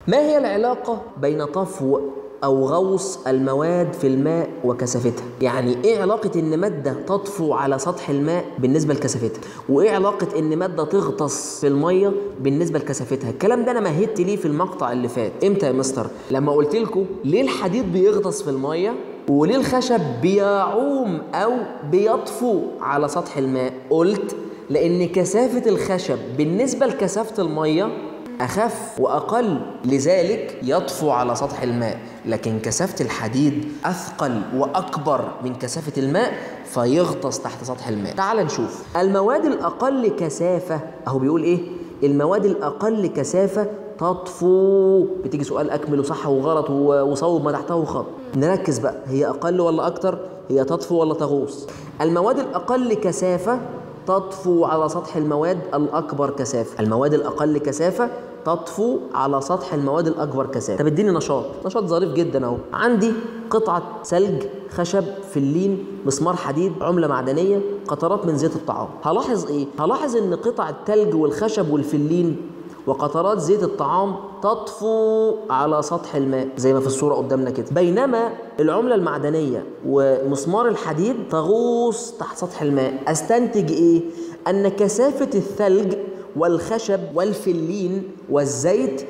ما هي العلاقة بين طفو أو غوص المواد في الماء وكثافتها؟ يعني إيه علاقة إن مادة تطفو على سطح الماء بالنسبة لكثافتها؟ وإيه علاقة إن مادة تغطس في المية بالنسبة لكثافتها؟ الكلام ده أنا مهدت ليه في المقطع اللي فات. إمتى يا مستر؟ لما قلت لكم ليه الحديد بيغطس في المية وليه الخشب بيعوم أو بيطفو على سطح الماء؟ قلت لأن كثافة الخشب بالنسبة لكثافة المية أخف وأقل، لذلك يطفو على سطح الماء، لكن كثافة الحديد أثقل وأكبر من كثافة الماء فيغطس تحت سطح الماء. تعال نشوف المواد الأقل كثافة. أهو بيقول إيه؟ المواد الأقل كثافة تطفو. بتيجي سؤال أكمل وصح وغلط وصوب ما تحته خط. نركز بقى، هي أقل ولا أكتر؟ هي تطفو ولا تغوص؟ المواد الأقل كثافة تطفو على سطح المواد الأكبر كثافة. المواد الأقل كثافة تطفو على سطح المواد الأكبر كثافة. طب اديني نشاط ظريف جدا أهو. عندي قطعة ثلج، خشب، فلين، مسمار حديد، عملة معدنية، قطرات من زيت الطعام. هلاحظ إيه؟ هلاحظ إن قطع الثلج والخشب والفلين وقطرات زيت الطعام تطفو على سطح الماء زي ما في الصورة قدامنا كده، بينما العملة المعدنية ومسمار الحديد تغوص تحت سطح الماء. أستنتج إيه؟ أن كثافة الثلج والخشب والفلين والزيت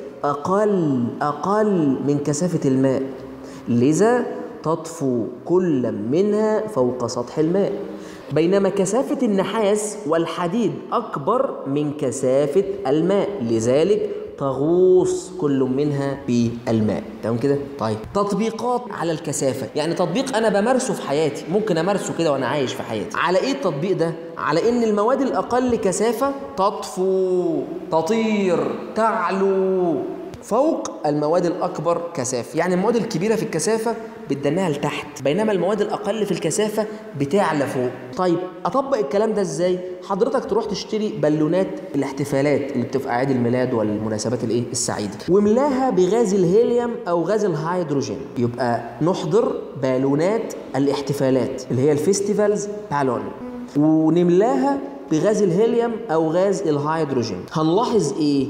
أقل من كثافة الماء، لذا تطفو كل منها فوق سطح الماء، بينما كثافة النحاس والحديد أكبر من كثافة الماء، لذلك تغوص كل منها في الماء. تمام كده؟ طيب تطبيقات على الكثافة، يعني تطبيق أنا بمارسه في حياتي، ممكن أمارسه كده وأنا عايش في حياتي. على إيه التطبيق ده؟ على إن المواد الأقل كثافة تطفو، تطير، تعلو فوق المواد الأكبر كثافة. يعني المواد الكبيرة في الكثافة بتدناها لتحت، بينما المواد الأقل في الكثافة بتعلى فوق. طيب أطبق الكلام ده إزاي؟ حضرتك تروح تشتري بالونات الاحتفالات اللي بتبقى عيد الميلاد والمناسبات السعيدة، وملاها بغاز الهيليوم أو غاز الهيدروجين. يبقى نحضر بالونات الاحتفالات اللي هي الفيستيفالز بالون ونملاها بغاز الهيليوم أو غاز الهيدروجين. هنلاحظ إيه؟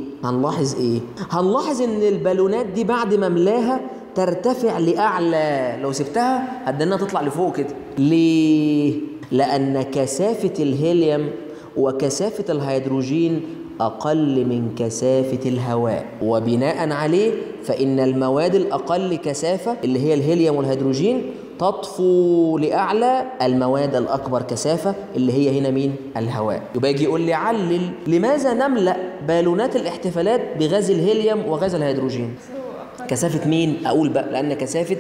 هنلاحظ إن البالونات دي بعد ما ملاها ترتفع لأعلى، لو سبتها هتدنها تطلع لفوق كده. ليه؟ لأن كثافة الهيليوم وكثافة الهيدروجين أقل من كثافة الهواء، وبناء عليه فإن المواد الأقل كثافة اللي هي الهيليوم والهيدروجين تطفو لأعلى المواد الأكبر كثافة اللي هي هنا مين؟ الهواء. يبقى يجي يقول لي علل لماذا نملأ بالونات الاحتفالات بغاز الهيليوم وغاز الهيدروجين؟ كثافة مين؟ أقول بقى لأن كثافة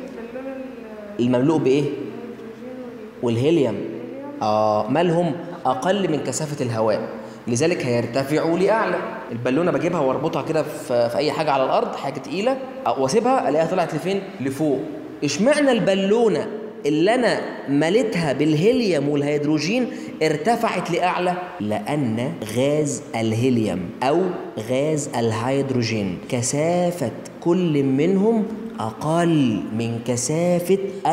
المملوء بإيه؟ والهيليوم مالهم أقل من كثافة الهواء، لذلك هيرتفعوا لأعلى. البالونة بجيبها واربطها كده في أي حاجة على الأرض، حاجة تقيلة، واسيبها الاقيها طلعت لفين؟ لفوق. اشمعنى البالونة اللي أنا مليتها بالهيليوم والهيدروجين ارتفعت لأعلى؟ لأن غاز الهيليوم أو غاز الهيدروجين كثافة كل منهم أقل من كثافة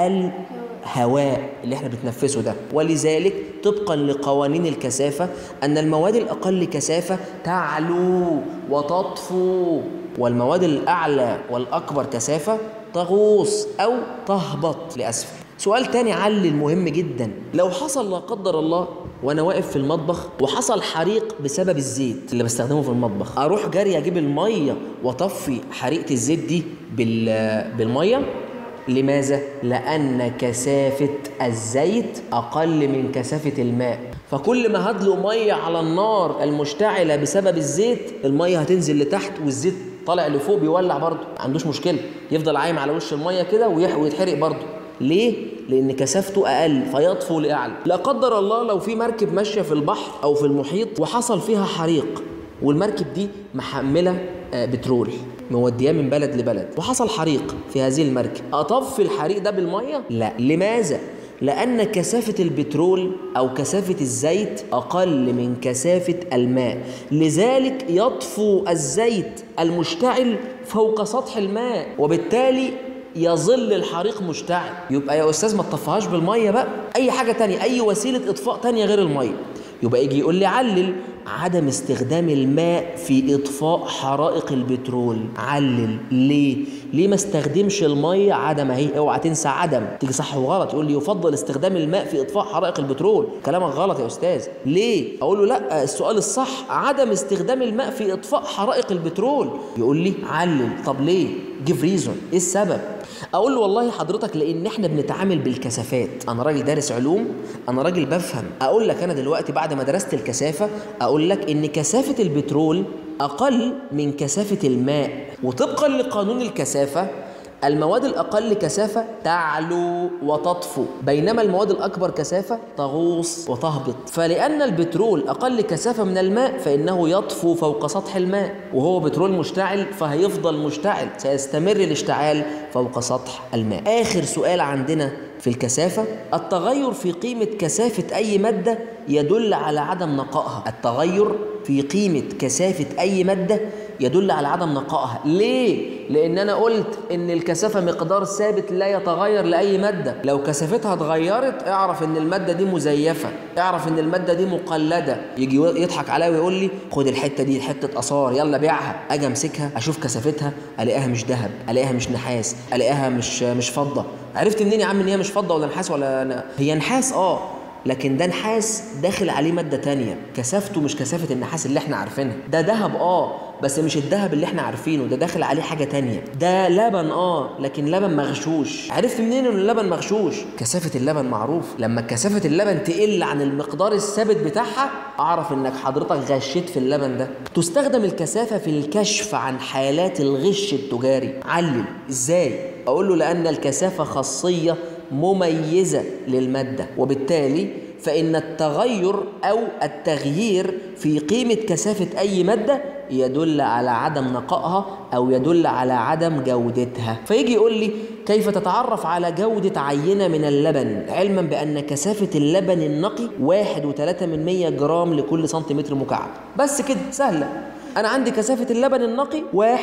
الهواء اللي احنا بنتنفسه ده، ولذلك طبقا لقوانين الكثافة أن المواد الأقل كثافة تعلو وتطفو، والمواد الأعلى والأكبر كثافة تغوص أو تهبط لأسفل. سؤال تاني علل مهم جدا، لو حصل لا قدر الله وانا واقف في المطبخ وحصل حريق بسبب الزيت اللي بستخدمه في المطبخ، اروح جري اجيب الميه واطفي حريقه الزيت دي بالميه؟ لماذا؟ لأن كثافة الزيت أقل من كثافة الماء، فكل ما هدلق مية على النار المشتعلة بسبب الزيت المية هتنزل لتحت والزيت طالع لفوق بيولع برضه، ما عندوش مشكلة، يفضل عايم على وش المية كده ويتحرق برضه. ليه؟ لأن كثافته أقل فيطفو لأعلى. لا قدر الله لو في مركب ماشية في البحر أو في المحيط وحصل فيها حريق، والمركب دي محملة بترول مودياه من بلد لبلد، وحصل حريق في هذه المركب، أطفي الحريق ده بالمية؟ لا. لماذا؟ لأن كثافة البترول أو كثافة الزيت أقل من كثافة الماء، لذلك يطفو الزيت المشتعل فوق سطح الماء، وبالتالي يظل الحريق مشتعل. يبقى يا أستاذ ما تطفيهاش بالمية بقى، أي حاجة تانية، أي وسيلة إطفاء تانية غير المية. يبقى يجي يقول لي علل عدم استخدام الماء في إطفاء حرائق البترول. علل ليه ما استخدمش المية؟ عدم اهي، اوعى تنسى عدم، تيجي صح وغلط يقول لي يفضل استخدام الماء في إطفاء حرائق البترول. كلامك غلط يا أستاذ. ليه؟ أقول له لا، السؤال الصح عدم استخدام الماء في إطفاء حرائق البترول. يقول لي علل. طب ليه؟ جيف ريزون، ايه السبب؟ اقول له والله حضرتك لان احنا بنتعامل بالكثافات، انا راجل دارس علوم، انا راجل بفهم. اقول لك انا دلوقتي بعد ما درست الكثافه اقول لك ان كثافه البترول اقل من كثافه الماء، وطبقا لقانون الكثافه المواد الأقل كثافة تعلو وتطفو، بينما المواد الأكبر كثافة تغوص وتهبط. فلأن البترول أقل كثافة من الماء فإنه يطفو فوق سطح الماء، وهو بترول مشتعل فهيفضل مشتعل، سيستمر الاشتعال فوق سطح الماء. آخر سؤال عندنا في الكثافة، التغير في قيمة كثافة أي مادة يدل على عدم نقائها. التغير في قيمة كثافة أي مادة يدل على عدم نقائها. ليه؟ لأن أنا قلت إن الكثافة مقدار ثابت لا يتغير لأي مادة. لو كثافتها اتغيرت اعرف إن المادة دي مزيفة، اعرف إن المادة دي مقلدة. يجي يضحك عليا ويقول لي خد الحتة دي حتة آثار يلا بيعها، أجي أمسكها أشوف كثافتها ألاقيها مش ذهب، ألاقيها مش نحاس، ألاقيها مش فضة. عرفت منين يا عم إن هي مش فضة ولا نحاس ولا هي نحاس؟ لكن ده نحاس داخل عليه مادة تانية كثافته مش كثافة النحاس اللي احنا عارفينها. ده ذهب بس مش الذهب اللي احنا عارفينه، ده داخل عليه حاجة تانية. ده لبن لكن لبن مغشوش. عرفت منين ان اللبن مغشوش؟ كثافة اللبن معروف. لما كثافة اللبن تقل عن المقدار الثابت بتاعها اعرف انك حضرتك غشيت في اللبن ده. تستخدم الكثافة في الكشف عن حالات الغش التجاري. علل. ازاي؟ اقول له لان الكثافة خاصية مميزة للمادة، وبالتالي فإن التغير أو التغيير في قيمة كثافة أي مادة يدل على عدم نقائها أو يدل على عدم جودتها. فيجي يقول لي كيف تتعرف على جودة عينة من اللبن علما بأن كثافة اللبن النقي 1.3 جرام لكل سنتيمتر مكعب. بس كده سهلة. أنا عندي كثافة اللبن النقي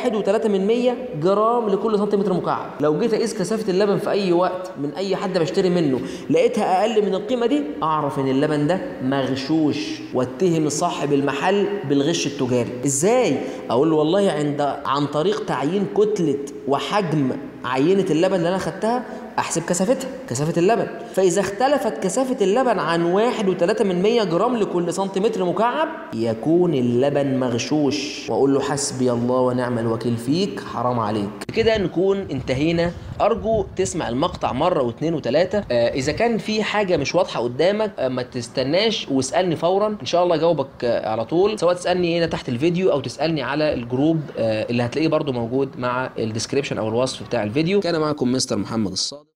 1.3 جرام لكل سنتيمتر مكعب. لو جيت أقيس كثافة اللبن في أي وقت من أي حد بشتري منه لقيتها أقل من القيمة دي أعرف إن اللبن ده مغشوش واتهم صاحب المحل بالغش التجاري. إزاي؟ أقول له والله عن طريق تعيين كتلة وحجم عينة اللبن اللي أنا خدتها أحسب كثافة اللبن. فإذا اختلفت كثافة اللبن عن 1.3 جرام لكل سنتيمتر مكعب يكون اللبن مغشوش، وأقول له حسبي الله ونعم الوكيل فيك، حرام عليك. كده نكون انتهينا. أرجو تسمع المقطع مرة واثنين وثلاثة. إذا كان في حاجة مش واضحة قدامك ما تستناش واسألني فورا، إن شاء الله أجاوبك على طول، سواء تسألني هنا تحت الفيديو أو تسألني على الجروب اللي هتلاقيه برضو موجود مع الديسكريبشن أو الوصف بتاع الفيديو. كان معكم مستر محمد الصادق.